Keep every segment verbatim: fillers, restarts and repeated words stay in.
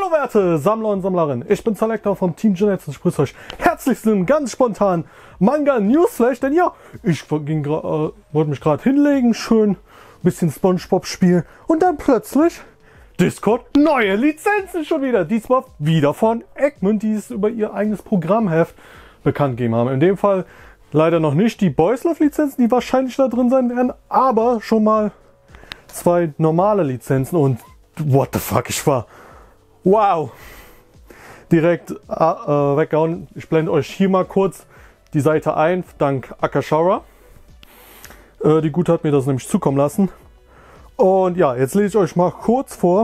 Hallo werte Sammler und Sammlerinnen, ich bin Selector vom Team Genetz und ich grüße euch herzlichsten, ganz spontan Manga Newsflash, denn ja, ich ging, äh, wollte mich gerade hinlegen, schön ein bisschen Spongebob spielen und dann plötzlich Discord neue Lizenzen schon wieder, diesmal wieder von Egmont, die es über ihr eigenes Programmheft bekannt gegeben haben. In dem Fall leider noch nicht die Boys Love Lizenzen, die wahrscheinlich da drin sein werden, aber schon mal zwei normale Lizenzen und what the fuck, ich war wow, direkt äh, weggehauen. Ich blende euch hier mal kurz die Seite ein, dank Akashara. Äh, die Gute hat mir das nämlich zukommen lassen. Und ja, jetzt lese ich euch mal kurz vor,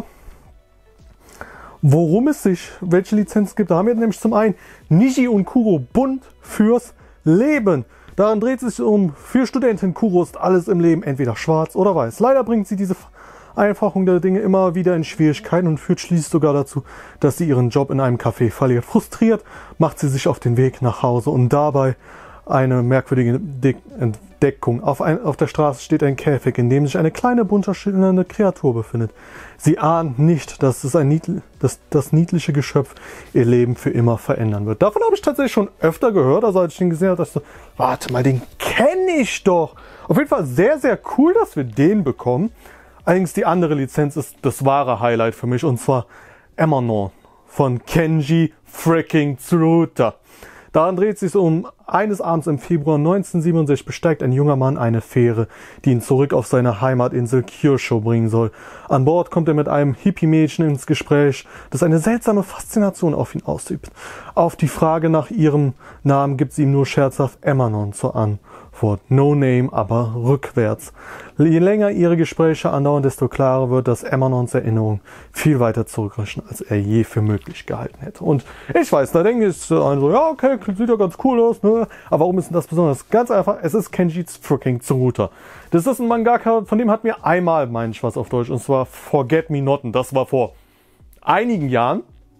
worum es sich, welche Lizenz gibt. Da haben wir nämlich zum einen Niji und Kuro Bund fürs Leben. Daran dreht es sich um, für Studentin Kuro ist alles im Leben entweder schwarz oder weiß. Leider bringt sie diese Einfachung der Dinge immer wieder in Schwierigkeiten und führt schließlich sogar dazu, dass sie ihren Job in einem Café verliert. Frustriert macht sie sich auf den Weg nach Hause und dabei eine merkwürdige Entdeckung. Auf, ein, auf der Straße steht ein Käfig, in dem sich eine kleine bunte schillernde Kreatur befindet. Sie ahnt nicht, dass es ein niedl dass das niedliche Geschöpf ihr Leben für immer verändern wird. Davon habe ich tatsächlich schon öfter gehört, also als ich den gesehen habe, dachte ich so, warte mal, den kenne ich doch. Auf jeden Fall sehr, sehr cool, dass wir den bekommen. Allerdings die andere Lizenz ist das wahre Highlight für mich, und zwar Emanon von Kenji freaking Tsuruta. Daran dreht es sich um, eines Abends im Februar neunzehnhundertsiebenundsechzig besteigt ein junger Mann eine Fähre, die ihn zurück auf seine Heimatinsel Kyushu bringen soll. An Bord kommt er mit einem Hippie-Mädchen ins Gespräch, das eine seltsame Faszination auf ihn ausübt. Auf die Frage nach ihrem Namen gibt sie ihm nur scherzhaft Emanon zur Antwort. No Name, aber rückwärts. Je länger ihre Gespräche andauern, desto klarer wird, dass Emanons Erinnerungen viel weiter zurückreichen, als er je für möglich gehalten hätte. Und ich weiß, da denke ich so, ja okay, sieht ja ganz cool aus, ne? Aber warum ist denn das besonders? Ganz einfach, es ist Kenji freaking Tsuruta. Das ist ein Mangaka, von dem hat mir einmal, meine ich was auf Deutsch, und zwar Forget Me Not, und das war vor einigen Jahren.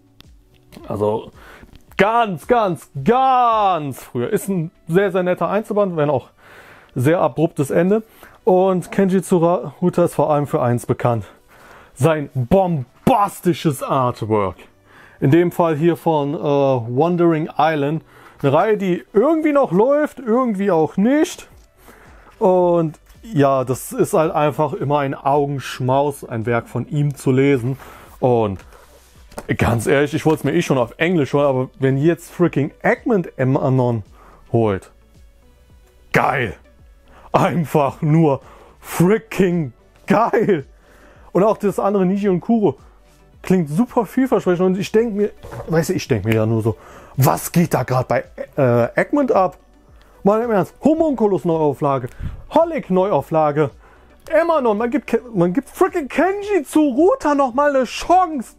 Also ganz, ganz, ganz früher. Ist ein sehr, sehr netter Einzelband, wenn auch sehr abruptes Ende. Und Kenji Tsuruta ist vor allem für eins bekannt. Sein bombastisches Artwork. In dem Fall hier von äh, Wandering Island. Eine Reihe, die irgendwie noch läuft, irgendwie auch nicht. Und ja, das ist halt einfach immer ein Augenschmaus, ein Werk von ihm zu lesen. Und ganz ehrlich, ich wollte es mir eh schon auf Englisch holen, aber wenn jetzt freaking Egmont Emanon holt, geil! Einfach nur freaking geil! Und auch das andere Niji und Kuro klingt super vielversprechend und ich denke mir, weißt du, ich denke mir ja nur so, was geht da gerade bei äh, Egmont ab? Mal im Ernst, Homunculus Neuauflage, Holic Neuauflage, Emanon, man gibt, man gibt freaking Kenji Tsuruta noch mal eine Chance!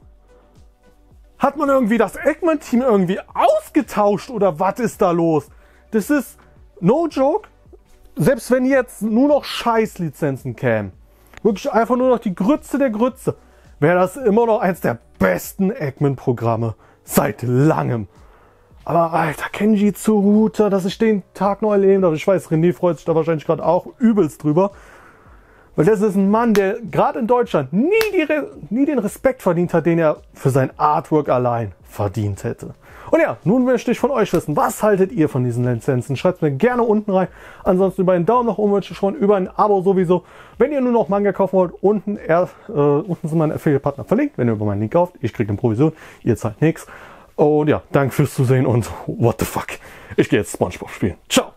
Hat man irgendwie das Egmont-Team irgendwie ausgetauscht oder was ist da los? Das ist no joke. Selbst wenn jetzt nur noch Scheißlizenzen kämen, wirklich einfach nur noch die Grütze der Grütze, wäre das immer noch eins der besten Egmont-Programme seit langem. Aber Alter, Kenji Tsuruta, dass ich den Tag noch erleben darf. Ich weiß, René freut sich da wahrscheinlich gerade auch übelst drüber. Weil das ist ein Mann, der gerade in Deutschland nie, die, nie den Respekt verdient hat, den er für sein Artwork allein verdient hätte. Und ja, nun möchte ich von euch wissen, was haltet ihr von diesen Lizenzen? Schreibt mir gerne unten rein. Ansonsten über einen Daumen nach oben wünsche ich schon, über ein Abo sowieso. Wenn ihr nur noch Manga kaufen wollt, unten, er, äh, unten sind meine Affiliate-Partner verlinkt. Wenn ihr über meinen Link kauft, ich kriege eine Provision, ihr zahlt nichts. Und ja, danke fürs Zusehen und what the fuck. Ich gehe jetzt Spongebob spielen. Ciao!